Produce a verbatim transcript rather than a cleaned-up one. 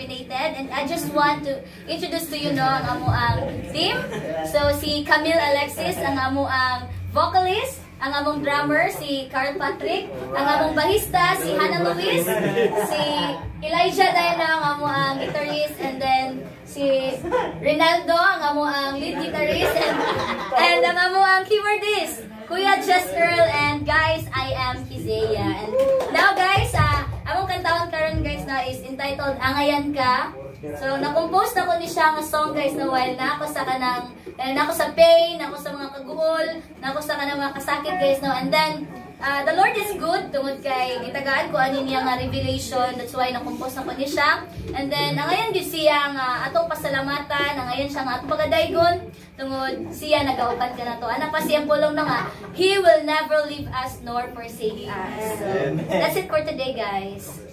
Rejuvenated, and I just want to introduce to you no ang amo ang team. So si Camille Alexis ang amo ang vocalist, ang among drummer si Carl Patrick, ang among bahista si Hannah Luis, si Elijah Diana ang amo ang guitarist, and then si Rinaldo ang amo ang lead guitarist, and, and ang amo ang keyboardist Kuya Just Girl. And guys, I am Keziah. And now guys, uh, among kantaon karon guys na is entitled Angayan Ka. So na-compose na ko ni siya nga song guys na while na ako sa kanang eh, na ako sa pain, na ako sa mga kaguol, na ako sa kanang mga kasakit guys no. And then uh, the Lord is good tungod kay gitagaan ko ani niya nga revelation. That's why na-compose na ko ni siya. And then angayan gyud siya nga atong pasalamatan, angayan siya nga atong pagadaygon tungod siya nagaupat ka na to. Ana pa siyang pulong na nga, He will never leave us nor forsake us. So, that's it for today guys.